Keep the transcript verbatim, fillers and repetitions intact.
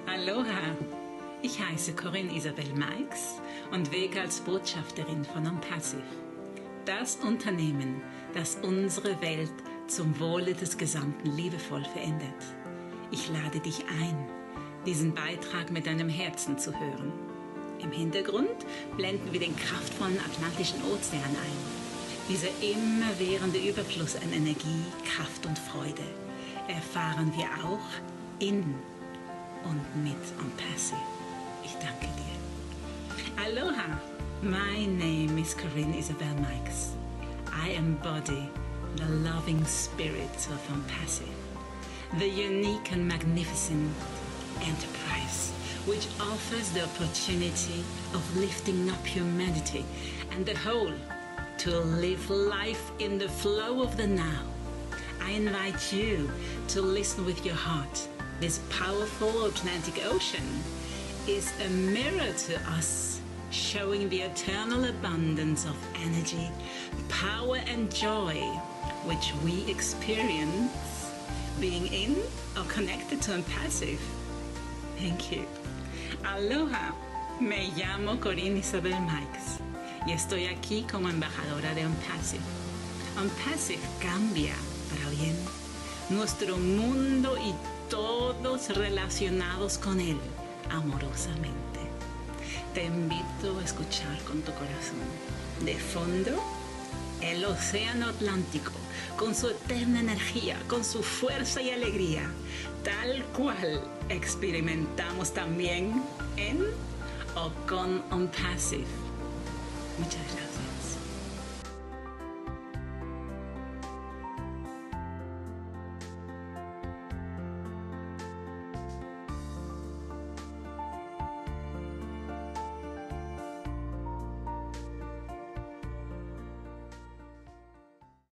Aloha! Ich heiße Corinne Isabelle und wirke als Botschafterin von Onpassive. Das Unternehmen, das unsere Welt zum Wohle des Gesamten liebevoll verändert. Ich lade dich ein, diesen Beitrag mit deinem Herzen zu hören. Im Hintergrund blenden wir den kraftvollen Atlantischen Ozean ein. Dieser immerwährende Überfluss an Energie, Kraft und Freude erfahren wir auch in und mit Onpassive. Ich danke dir. Aloha! My name is Corinne Isabelle. I embody the loving spirit of Onpassive, the unique and magnificent enterprise which offers the opportunity of lifting up humanity and the whole to live life in the flow of the now. I invite you to listen with your heart. This powerful Atlantic Ocean is a mirror to us, showing the eternal abundance of energy, power and joy which we experience being in or connected to Onpassive. Thank you. Aloha, me llamo Corinne Isabelle y estoy aquí como embajadora de Onpassive. Onpassive cambia para bien nuestro mundo y todos relacionados con él amorosamente. Te invito a escuchar con tu corazón. De fondo, el océano Atlántico, con su eterna energía, con su fuerza y alegría, tal cual experimentamos también en o con Onpassive. Muchas gracias.